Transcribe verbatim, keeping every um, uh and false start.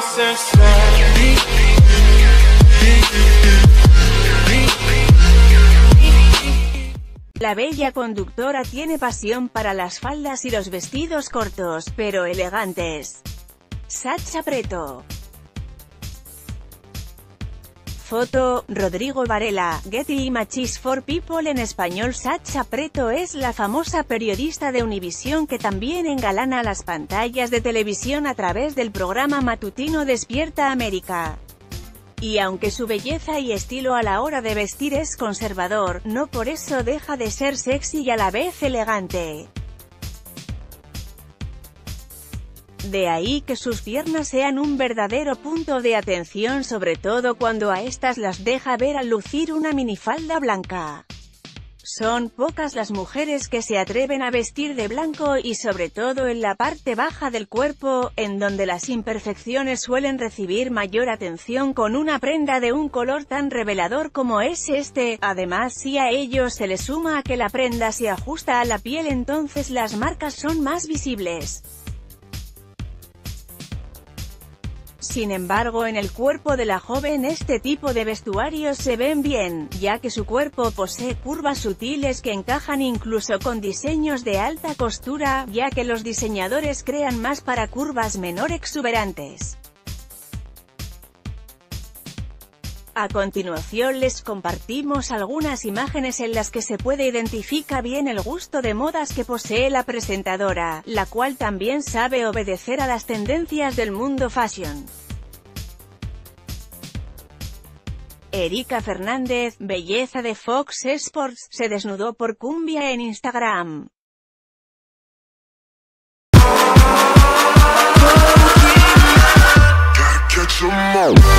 La bella conductora tiene pasión para las faldas y los vestidos cortos, pero elegantes. Sacha Preto. Foto, Rodrigo Varela, Getty Images for People en español. Sacha Preto es la famosa periodista de Univisión que también engalana las pantallas de televisión a través del programa matutino Despierta América. Y aunque su belleza y estilo a la hora de vestir es conservador, no por eso deja de ser sexy y a la vez elegante. De ahí que sus piernas sean un verdadero punto de atención, sobre todo cuando a estas las deja ver al lucir una minifalda blanca. Son pocas las mujeres que se atreven a vestir de blanco y sobre todo en la parte baja del cuerpo, en donde las imperfecciones suelen recibir mayor atención con una prenda de un color tan revelador como es este. Además, si a ello se le suma a que la prenda se ajusta a la piel, entonces las marcas son más visibles. Sin embargo, en el cuerpo de la joven este tipo de vestuarios se ven bien, ya que su cuerpo posee curvas sutiles que encajan incluso con diseños de alta costura, ya que los diseñadores crean más para curvas menor exuberantes. A continuación les compartimos algunas imágenes en las que se puede identificar bien el gusto de modas que posee la presentadora, la cual también sabe obedecer a las tendencias del mundo fashion. Erika Fernández, belleza de Fox Sports, se desnudó por cumbia en Instagram. Gotta catch 'em all.